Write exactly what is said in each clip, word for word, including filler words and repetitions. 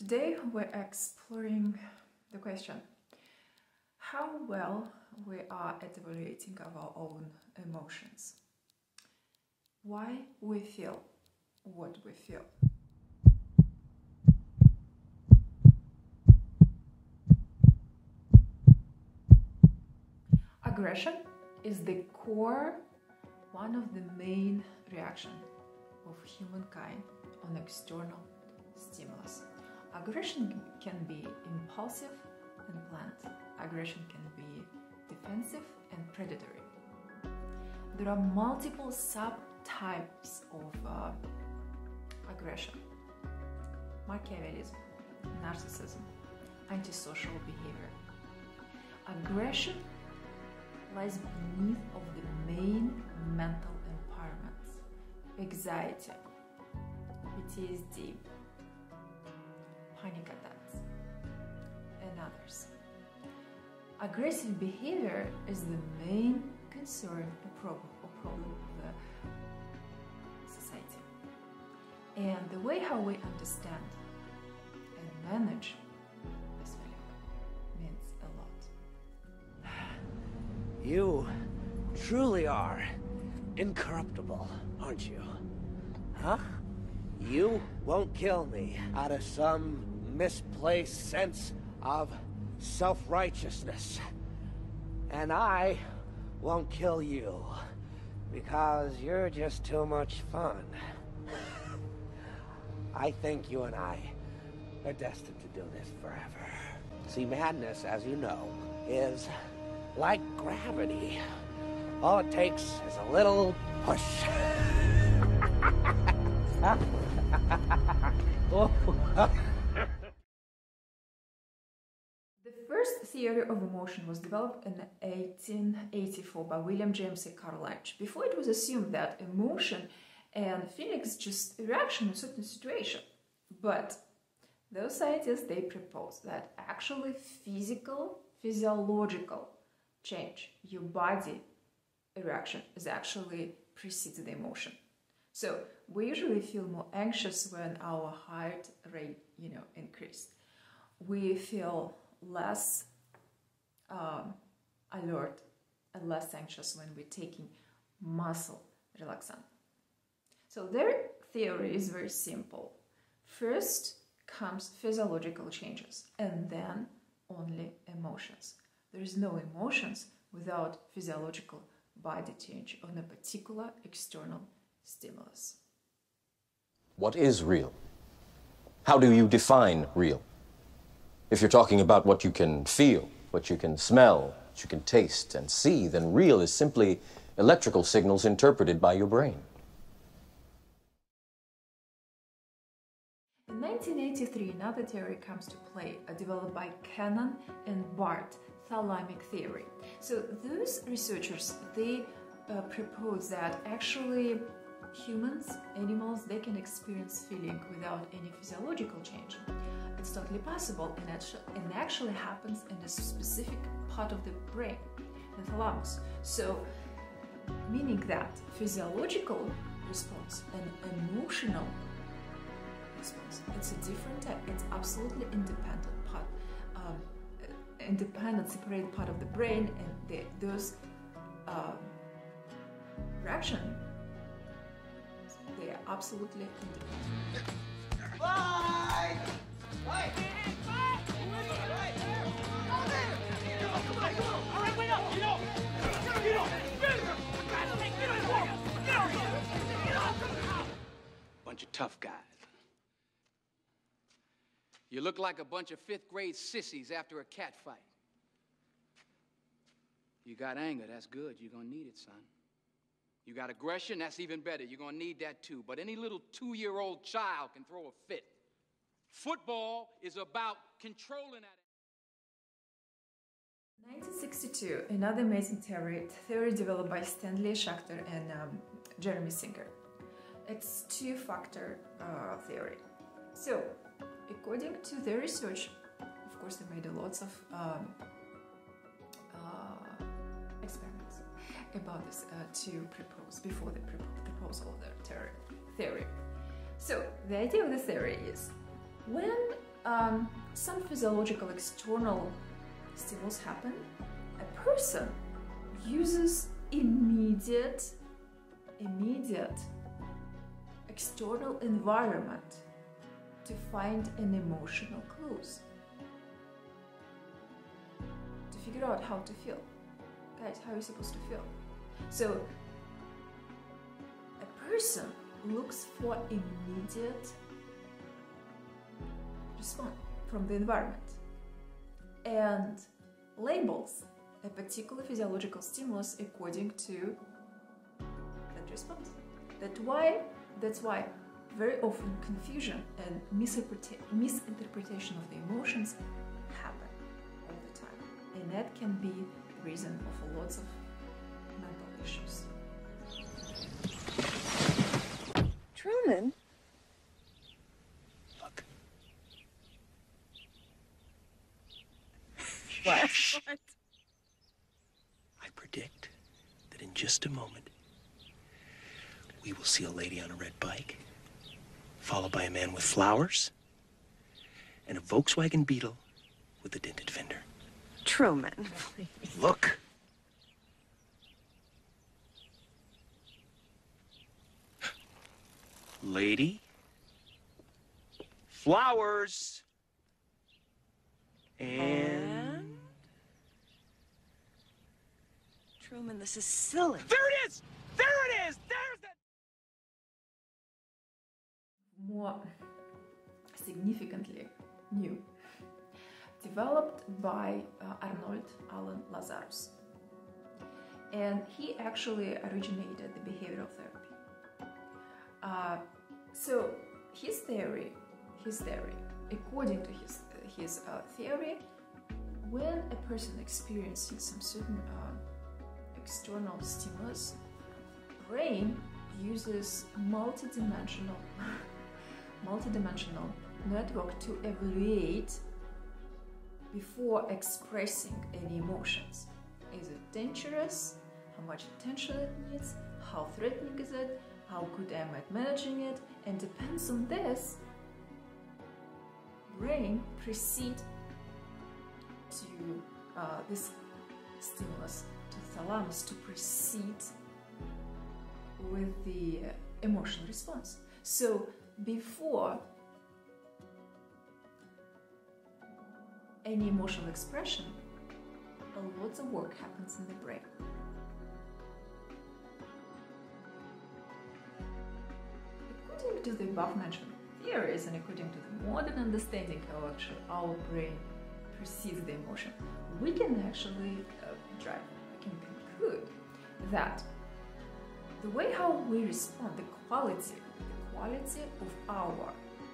Today we're exploring the question how well we are at evaluating our own emotions. Why we feel what we feel. Aggression is the core, one of the main reactions of humankind on external stimulus. Aggression can be impulsive and planned. Aggression can be defensive and predatory. There are multiple subtypes of uh, aggression: Machiavellism, narcissism, antisocial behavior. Aggression lies beneath of the main mental impairments: anxiety, P T S D, panic attacks, and others. Aggressive behavior is the main concern or problem, or problem of the society. And the way how we understand and manage this feeling means a lot. You truly are incorruptible, aren't you? Huh? You won't kill me out of some misplaced sense of self-righteousness. And I won't kill you because you're just too much fun. I think you and I are destined to do this forever. See, madness, as you know, is like gravity. All it takes is a little push. The first theory of emotion was developed in eighteen eighty-four by William James and Carl Leitch. Before, it was assumed that emotion and feelings just a reaction in certain situation. But those scientists, they proposed that actually physical, physiological change, your body reaction is actually precedes the emotion. So we usually feel more anxious when our heart rate, you know, increased. We feel less um, alert and less anxious when we're taking muscle relaxant. So their theory is very simple. First comes physiological changes and then only emotions. There is no emotions without physiological body change on a particular external stimulus. What is real? How do you define real? If you're talking about what you can feel, what you can smell, what you can taste and see, then real is simply electrical signals interpreted by your brain. In nineteen eighty-three, another theory comes to play, uh, developed by Cannon and Bart, thalamic theory. So those researchers, they uh, propose that actually humans, animals, they can experience feeling without any physiological change. It's totally possible, and it and actually happens in a specific part of the brain, the thalamus. So, meaning that physiological response and emotional response, it's a different type. It's absolutely independent part, um, independent, separated part of the brain, and the, those um, reaction, they are absolutely independent. Bye! Bye! Bunch of tough guys. You look like a bunch of fifth grade sissies after a cat fight. You got anger, that's good. You're gonna need it, son. You got aggression, that's even better. You're gonna need that too. But any little two-year-old child can throw a fit. Football is about controlling that. nineteen sixty-two, another amazing theory, theory developed by Stanley Schachter and um, Jeremy Singer. It's two-factor uh, theory. So, according to their research, of course, they made lots of um, uh, experiments about this uh, to propose before the proposal of their theory. So, the idea of the theory is when um, some physiological external stimulus happen, a person uses immediate, immediate external environment to find an emotional clues, to figure out how to feel. Guys, how are you supposed to feel? So, a person looks for immediate response from the environment and labels a particular physiological stimulus according to that response. That's why, that's why very often confusion and misinterpreta misinterpretation of the emotions happen all the time. And that can be the reason of lots of mental issues. Truman? Look. What? What? I predict that in just a moment, we will see a lady on a red bike, followed by a man with flowers, and a Volkswagen Beetle with a dented fender. Truman. Look. Lady. Flowers. And... And? Truman, this is silly. There it is! There it is! There's that! More significantly new, developed by uh, Arnold Alan Lazarus, and he actually originated the behavioral therapy. Uh, so his theory, his theory, according to his his uh, theory, when a person experiences some certain uh, external stimulus, brain uses multidimensional multidimensional network to evaluate before expressing any emotions. Is it dangerous? How much attention it needs? How threatening is it? How good am I at managing it? And depends on this, brain proceed to uh, this stimulus, to thalamus, to proceed with the uh, emotional response. So before any emotional expression, a lot of work happens in the brain. According to the above-mentioned theories and according to the modern understanding how actually our brain perceives the emotion, we can actually uh, drive, we can conclude that the way how we respond, the quality, the quality of our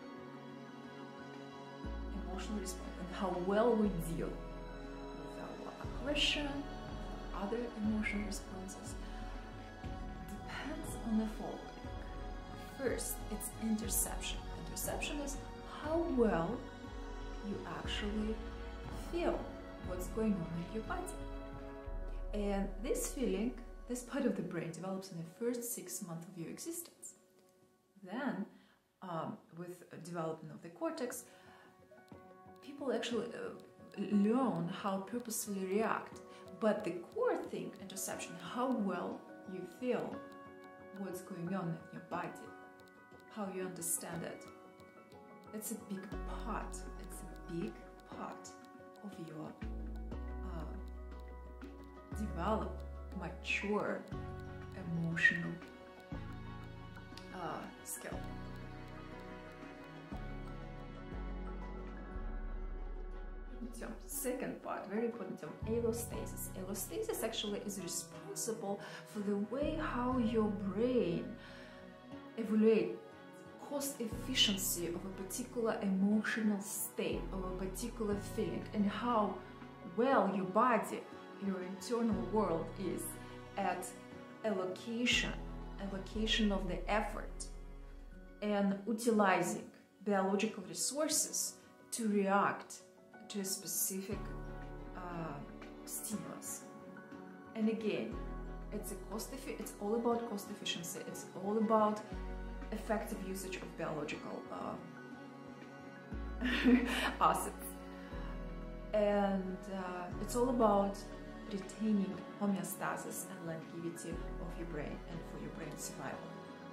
emotional response and how well we deal with our aggression, other emotional responses, depends on the following. First, it's interception. Interception is how well you actually feel what's going on in your body. And this feeling, this part of the brain develops in the first six months of your existence. Then, um, with development of the cortex, people actually uh, learn how purposefully react. But the core thing, interception, how well you feel what's going on in your body, how you understand it. It's a big part, it's a big part of your uh, developed, mature, emotional uh, skill. Term. Second part, very important term, allostasis. Allostasis actually is responsible for the way how your brain evaluates cost efficiency of a particular emotional state, of a particular feeling, and how well your body, your internal world is at allocation, allocation of the effort, and utilizing biological resources to react to a specific uh, stimulus. And again, it's a cost it's all about cost efficiency. It's all about effective usage of biological uh, assets. And uh, it's all about retaining homeostasis and longevity of your brain and for your brain survival.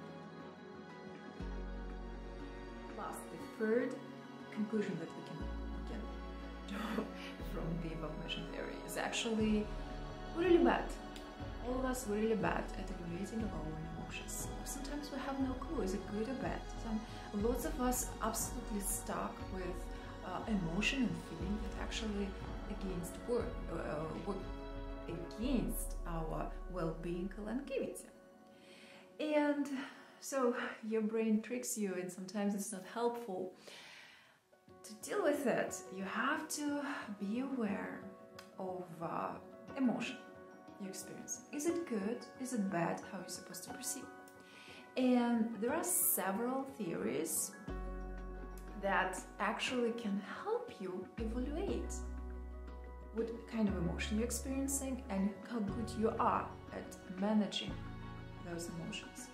Last, the third conclusion that we can, we can draw from the above mentioned theory is actually we're really bad. All of us, we're really bad at evaluating our own emotions. Sometimes we have no clue, is it good or bad? Some, lots of us absolutely stuck with uh, emotion and feeling that actually against work, uh, work against our well-being and longevity. And so your brain tricks you, and sometimes it's not helpful. To deal with it, you have to be aware of uh, emotion you experience. Is it good? Is it bad? How you're supposed to proceed? And there are several theories that actually can help you evaluate what kind of emotion you're experiencing and how good you are at managing those emotions.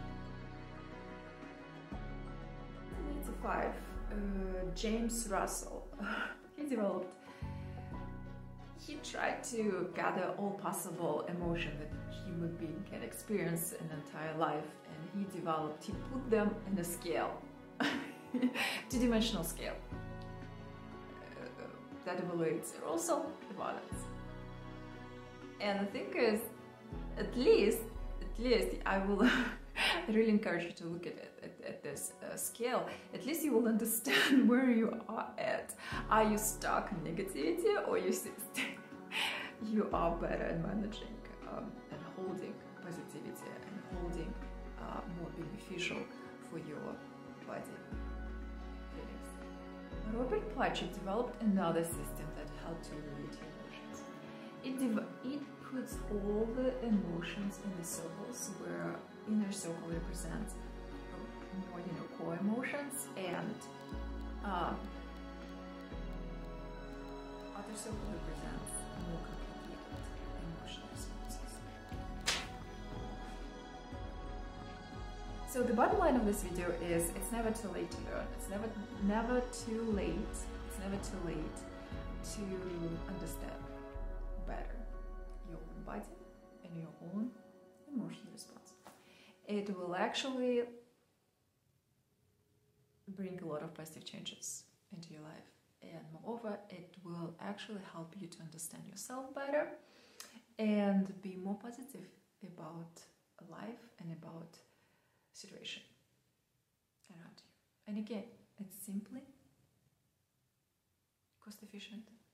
In nineteen eighty-five, uh, James Russell, he developed, he tried to gather all possible emotion that a human being can experience in an entire life, and he developed, he put them in a scale, two-dimensional scale, uh, that evaluates arousal and violence. And the thing is, at least, at least I will I really encourage you to look at it at, at this uh, scale. At least you will understand where you are at. Are you stuck in negativity, or you you are better at managing um, and holding positivity and holding uh, more beneficial for your body feelings? Robert Plutchik developed another system that helped to evaluate your emotions. It, it puts all the emotions in the circles, where inner circle represents more, you know, core emotions, and um, other circle represents more complicated emotional responses. So the bottom line of this video is it's never too late to learn. It's never never too late. It's never too late to understand better your own body and your own emotional response. It will actually bring a lot of positive changes into your life, and moreover, it will actually help you to understand yourself better and be more positive about life and about situation around you. And again, it's simply cost efficient